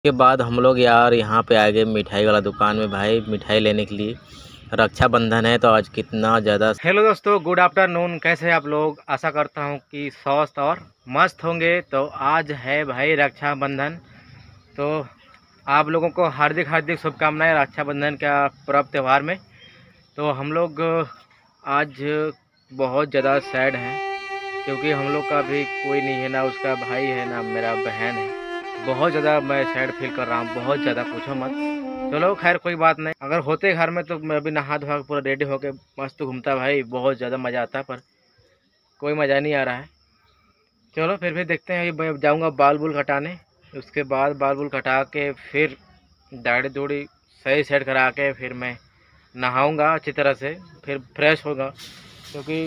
के बाद हम लोग यार यहाँ पे आ गए मिठाई वाला दुकान में भाई, मिठाई लेने के लिए। रक्षाबंधन है तो आज कितना ज़्यादा। हेलो दोस्तों, गुड आफ्टरनून। कैसे हैं आप लोग? आशा करता हूँ कि स्वस्थ और मस्त होंगे। तो आज है भाई रक्षाबंधन, तो आप लोगों को हार्दिक हार्दिक शुभकामनाएं रक्षाबंधन का पर्व त्यौहार में। तो हम लोग आज बहुत ज़्यादा सैड हैं क्योंकि हम लोग का भी कोई नहीं है, ना उसका भाई है ना मेरा बहन है। बहुत ज़्यादा मैं सैड फील कर रहा हूँ, बहुत ज़्यादा, पूछो मत। चलो खैर कोई बात नहीं, अगर होते घर में तो मैं अभी नहा धोआ के पूरा रेडी होके मस्त घूमता भाई, बहुत ज़्यादा मज़ा आता, पर कोई मज़ा नहीं आ रहा है। चलो फिर भी देखते हैं। मैं जाऊँगा बाल बुल कटाने, उसके बाद बाल बुल कटा के फिर दाढ़ी दूढ़ी सही सेट करा के फिर मैं नहाऊँगा अच्छी तरह से, फिर फ्रेश होगा क्योंकि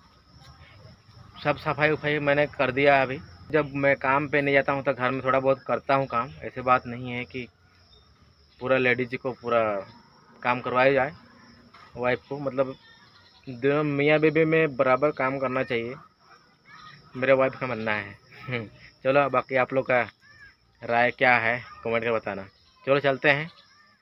सब सफाई उफाई मैंने कर दिया है अभी। जब मैं काम पे नहीं जाता हूँ तो घर में थोड़ा बहुत करता हूँ काम, ऐसी बात नहीं है कि पूरा लेडीज को पूरा काम करवाया जाए। वाइफ को मतलब दोनों मियाँ बीवी में बराबर काम करना चाहिए, मेरे वाइफ का मानना है। चलो बाकी आप लोग का राय क्या है कमेंट कर बताना। चलो चलते हैं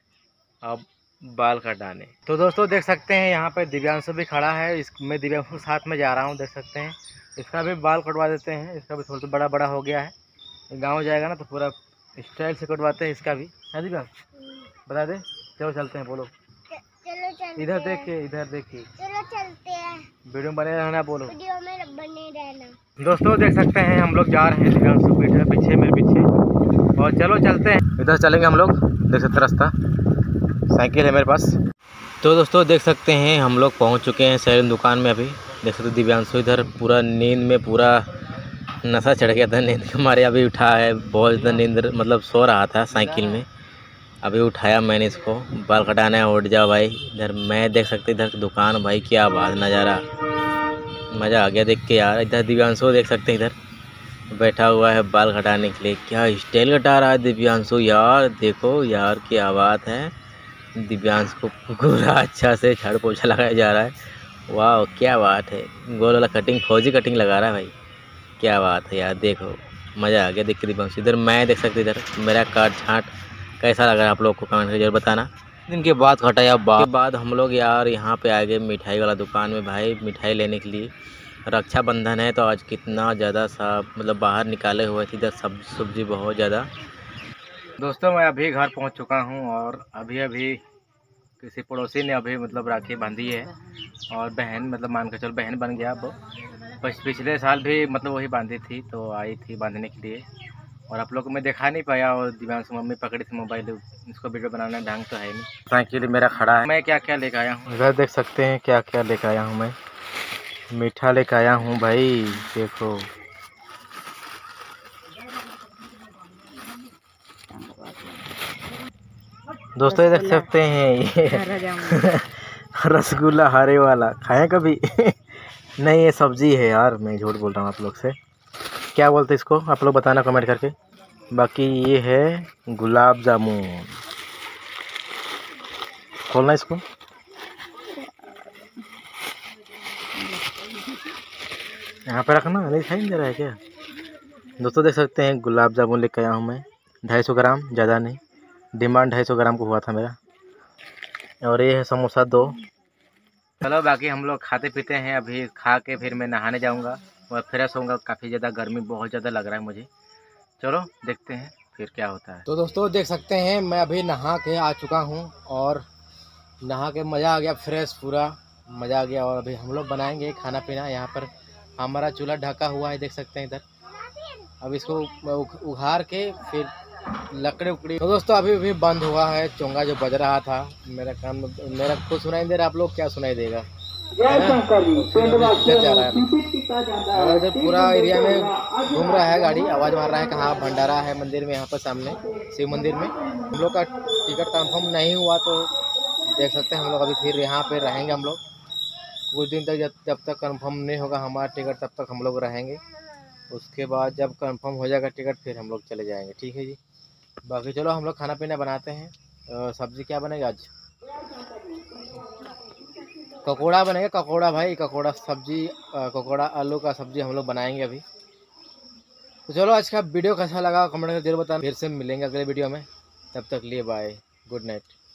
अब बाल कटाने। तो दोस्तों देख सकते हैं यहाँ पे दिव्यांशु भी खड़ा है, मैं दिव्यांशु के साथ में जा रहा हूँ। देख सकते हैं इसका भी बाल कटवा देते हैं, इसका भी थोड़ा सा बड़ा बड़ा हो गया है। गांव जाएगा ना तो पूरा स्टाइल से कटवाते हैं इसका भी, है दिव्यांश? बता दे। चलो चलते हैं, बोलो। चलो चलते इधर हैं। देखिए, इधर देखिए, चलो चलते हैं। वीडियो में बने रहना, बोलो। वीडियो में बने रहना। दोस्तों देख सकते हैं हम लोग जा रहे हैं, दिव्यांशु पीछे मेरे पीछे, और चलो चलते हैं। इधर चलेंगे हम लोग, देख सकते रास्ता, साइकिल है मेरे पास। तो दोस्तों देख सकते हैं हम लोग पहुंच चुके हैं सैलून दुकान में। अभी देख सकते दिव्यांशु इधर पूरा नींद में, पूरा नशा चढ़ गया था नींद के मारे, अभी उठा है। बहुत ज़्यादा नींद, मतलब सो रहा था साइकिल में, अभी उठाया मैंने इसको। बाल कटाना है, उठ जाओ भाई। इधर मैं देख सकते, इधर दुकान भाई क्या बात, नज़ारा मज़ा आ गया देख के यार। इधर दिव्यांशु देख सकते हैं, इधर बैठा हुआ है बाल कटाने के लिए। क्या स्टाइल कटा रहा है दिव्यांशु यार, देखो यार क्या बात है। दिव्यांश को पूरा अच्छा से झाड़ू पोछा लगाया जा रहा है। वाह क्या बात है, गोल वाला कटिंग, फौजी कटिंग लगा रहा है भाई, क्या बात है यार। देखो मज़ा आ गया देख के दिव्यांश। इधर मैं देख सकते, इधर मेरा काट छाँट कैसा लग रहा है आप लोग को कमेंट करके जरूर बताना। दिन के बाद कटाया के बाद हम लोग यार यहाँ पे आ गए मिठाई वाला दुकान में भाई, मिठाई लेने के लिए। रक्षाबंधन है तो आज कितना ज़्यादा सा, मतलब बाहर निकाले हुए थे इधर सब्जी बहुत ज़्यादा। दोस्तों मैं अभी घर पहुँच चुका हूँ और अभी अभी किसी पड़ोसी ने अभी मतलब राखी बांधी है, और बहन, मतलब मान के चलो बहन बन गया अब। पिछले साल भी मतलब वही बांधी थी, तो आई थी बांधने के लिए, और आप लोग को मैं दिखा नहीं पाया। और दिव्यांश मम्मी पकड़ी थी मोबाइल, इसको वीडियो बनाना ढंग तो है नहीं। साइकिल मेरा खड़ा है। मैं क्या क्या लेकर आया हूँ, इधर देख सकते हैं क्या क्या लेकर आया हूँ मैं। मीठा लेकर आया हूँ भाई, देखो। दोस्तों ये देख सकते हैं ये रसगुल्ला हरे वाला, खाए कभी? नहीं ये सब्जी है यार, मैं झूठ बोल रहा हूँ आप लोग से। क्या बोलते इसको आप लोग बताना कमेंट करके। बाकी ये है गुलाब जामुन, खोलना इसको। यहाँ पे रखना, नहीं दिखाई नहीं दे रहा है क्या? दोस्तों देख सकते हैं गुलाब जामुन लेकर आया हूँ मैं, 250 ग्राम, ज़्यादा नहीं। डिमांड 250 ग्राम को हुआ था मेरा। और ये है समोसा 2। चलो बाकी हम लोग खाते पीते हैं, अभी खा के फिर मैं नहाने जाऊँगा और फ्रेश होऊंगा। काफ़ी ज़्यादा गर्मी बहुत ज़्यादा लग रहा है मुझे। चलो देखते हैं फिर क्या होता है। तो दोस्तों देख सकते हैं मैं अभी नहा के आ चुका हूँ, और नहा के मज़ा आ गया, फ्रेश पूरा मज़ा आ गया। और अभी हम लोग बनाएंगे खाना पीना। यहाँ पर हमारा चूल्हा ढका हुआ है, देख सकते हैं इधर। अब इसको उघार के फिर लकड़ी उकड़ी। तो दोस्तों अभी भी बंद हुआ है चोंगा जो बज रहा था। मेरा काम, मेरा कुछ सुनाई दे रहा, आप लोग क्या सुनाई देगा? इधर जा रहा है अभी, इधर पूरा एरिया में घूम रहा है गाड़ी, आवाज़ मार रहा है कहाँ भंडारा है मंदिर में, यहाँ पर सामने शिव मंदिर में। हम लोग का टिकट कंफर्म नहीं हुआ, तो देख सकते हैं हम लोग अभी फिर यहाँ पे रहेंगे हम लोग कुछ दिन तक। जब तक कंफर्म नहीं होगा हमारा टिकट तब तक हम लोग रहेंगे। उसके बाद जब कंफर्म हो जाएगा टिकट फिर हम लोग चले जाएंगे, ठीक है जी। बाकी चलो हम लोग खाना पीना बनाते हैं। सब्जी क्या बनेगा आज? पकौड़ा बनेगा, पकौड़ा भाई, पकौड़ा सब्जी, पकौड़ा आलू का सब्जी हम लोग बनाएंगे अभी। तो चलो आज का वीडियो कैसा लगा कमेंट करके जरूर बताना। फिर से मिलेंगे अगले वीडियो में, तब तक लिए बाय, गुड नाइट।